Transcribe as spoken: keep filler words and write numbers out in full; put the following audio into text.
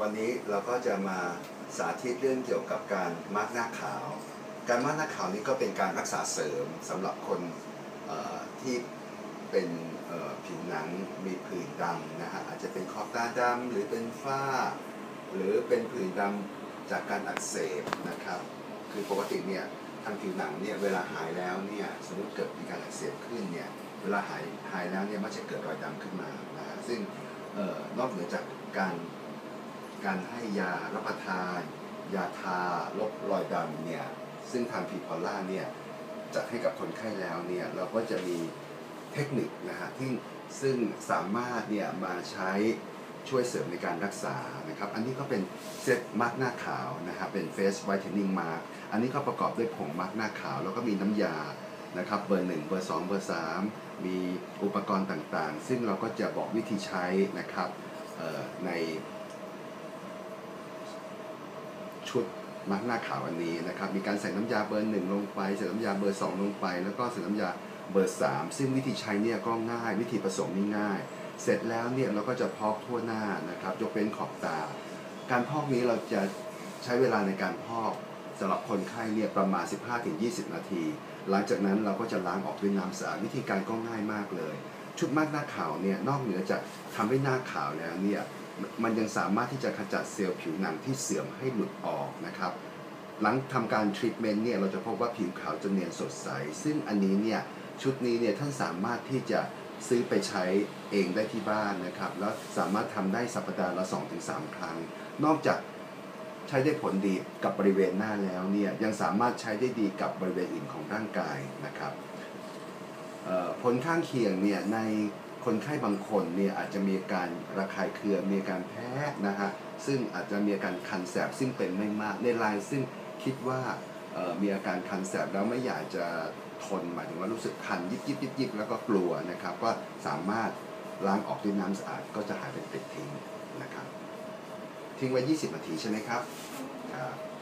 วันนี้เราก็จะมาสาธิตเรื่องเกี่ยวกับการมาร์กหน้าขาวการมาร์กหน้าขาวนี้ก็เป็นการรักษาเสริมสำหรับคนที่เป็นผิวหนังมีผื่นดำนะฮะอาจจะเป็นขอบตาดำหรือเป็นฝ้าหรือเป็นผื่นดำจากการอักเสบนะครับคือปกติเนี่ยทางผิวหนังเนี่ยเวลาหายแล้วเนี่ยสมมติเกิดมีการอักเสบขึ้นเนี่ยเวลาหายหายแล้วเนี่ยมันจะเกิดรอยดำขึ้นมานะฮะซึ่งเอ่อนอกเหนือจากการการให้ยารับประทานยาทาลบรอยดำเนี่ยซึ่งทางพีพอลล่าเนี่ยจัดให้กับคนไข้แล้วเนี่ยเราก็จะมีเทคนิคนะฮะที่ซึ่งสามารถเนี่ยมาใช้ช่วยเสริมในการรักษานะครับอันนี้ก็เป็นเซตมาร์กหน้าขาวนะฮะเป็นเฟสไวท์เทนนิ่งมาร์กอันนี้ก็ประกอบด้วยผงมาร์กหน้าขาวแล้วก็มีน้ำยานะครับเบอร์หนึ่งเบอร์สองเบอร์สามมีอุปกรณ์ต่างๆซึ่งเราก็จะบอกวิธีใช้นะครับในชุดมาร์กหน้าขาวอันนี้นะครับมีการใส่น้ำยาเบอร์หนึ่งลงไปใส่น้ำยาเบอร์สองลงไปแล้วก็ใส่น้ำยาเบอร์สามซึ่งวิธีใช้เนี่ยก็ง่ายวิธีผสมนี่ง่ายเสร็จแล้วเนี่ยเราก็จะพอกทั่วหน้านะครับยกเว้นขอบตาการพอกนี้เราจะใช้เวลาในการพอกสำหรับคนไข้เนี่ยประมาณ สิบห้าถึงยี่สิบ นาทีหลังจากนั้นเราก็จะล้างออกด้วยน้ำสะอาดวิธีการก็ง่ายมากเลยชุดมาร์กหน้าขาวเนี่ยนอกเหนือจากทำให้หน้าขาวแล้วเนี่ยมันยังสามารถที่จะขจัดเซลล์ผิวหนังที่เสื่อมให้หลุดออกนะครับหลังทำการทรีทเมนต์เนี่ยเราจะพบว่าผิวขาวจะเนียนสดใสซึ่งอันนี้เนี่ยชุดนี้เนี่ยท่านสามารถที่จะซื้อไปใช้เองได้ที่บ้านนะครับแล้วสามารถทำได้สัปดาห์ละ สองถึงสาม ครั้งนอกจากใช้ได้ผลดีกับบริเวณหน้าแล้วเนี่ยยังสามารถใช้ได้ดีกับบริเวณอื่นของร่างกายนะครับผลข้างเคียงเนี่ยในคนไข้บางคนเนี่ยอาจจะมีการระคายเคืองมีการแพ้นะฮะซึ่งอาจจะมีอาการคันแสบซึ่งเป็นไม่มากในรายซึ่งคิดว่ามีอาการคันแสบแล้วไม่อยากจะทนหมายถึงว่ารู้สึกคันยิบยิบยิบยิบแล้วก็กลัวนะครับก็สามารถล้างออกด้วยน้ำสะอาดก็จะหายเป็นปลิดทิ้งนะครับทิ้งไว้ยี่สิบนาทีใช่ไหมครับครับ